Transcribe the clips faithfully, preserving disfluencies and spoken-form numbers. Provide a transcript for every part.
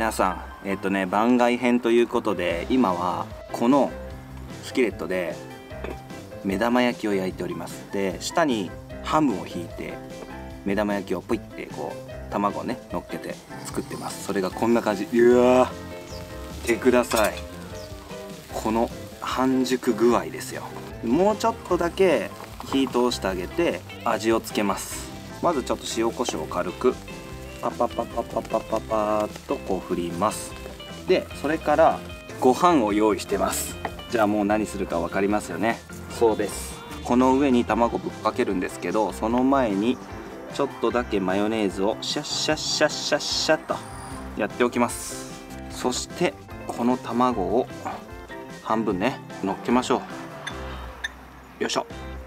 皆さん、えっとね番外編ということで、今はこのスキレットで目玉焼きを焼いております。で下にハムを引いて目玉焼きをポイってこう卵をね乗っけて作ってます。それがこんな感じ。うわー、見てください、この半熟具合ですよ。もうちょっとだけ火通してあげて味をつけます。まずちょっと塩コショウを軽くパパパパパパパパーっとこう振ります。でそれからご飯を用意してます。じゃあもう何するか分かりますよね。そうです、この上に卵ぶっかけるんですけど、その前にちょっとだけマヨネーズをシャッシャッシャッシャッシャッとやっておきます。そしてこの卵を半分ね乗っけましょう。よいしょ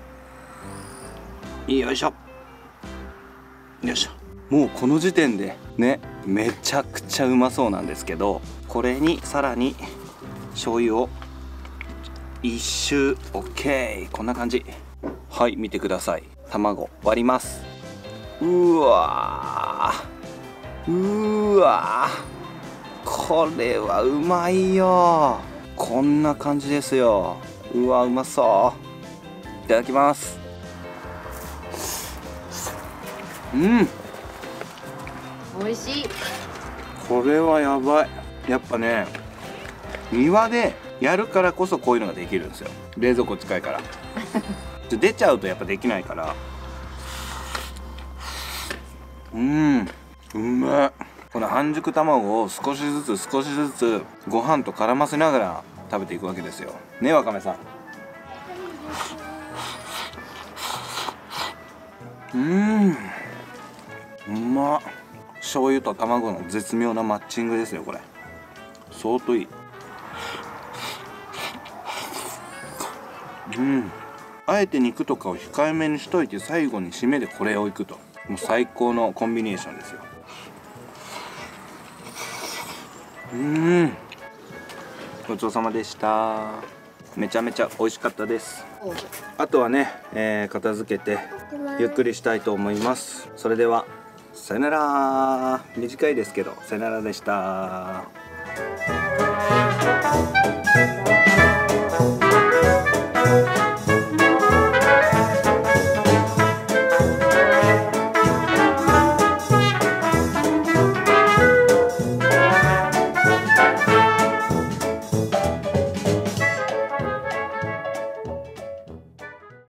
よいしょよいしょ。もうこの時点でねめちゃくちゃうまそうなんですけど、これにさらに醤油を一周 OK、 こんな感じ。はい、見てください、卵割ります。うわーうわー、これはうまいよ。こんな感じですよ。うわうまそう。いただきます。うん、 美味しい。 これはやばい。やっぱね庭でやるからこそこういうのができるんですよ。冷蔵庫近いから出ちゃうとやっぱできないから。うん、うまい。この半熟卵を少しずつ少しずつご飯と絡ませながら食べていくわけですよね。わかめさん、うーん、うまっ。醤油と卵の絶妙なマッチングですよこれ。相当いい。うん、あえて肉とかを控えめにしといて最後に締めでこれをいくと、もう最高のコンビネーションですよ。うーん、ごちそうさまでした。めちゃめちゃ美味しかったです。あとはね、えー、片付けてゆっくりしたいと思います。それではさよなら。短いですけどさよならでした。